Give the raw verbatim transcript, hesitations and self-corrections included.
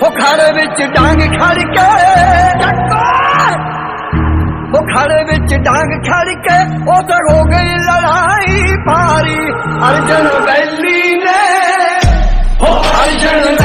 वो खड़े विच डांग खड़ के वो खड़े विच डांग खड़ के उधर हो गई लड़ाई भारी। अर्जुन वैली ने हो अर्जुन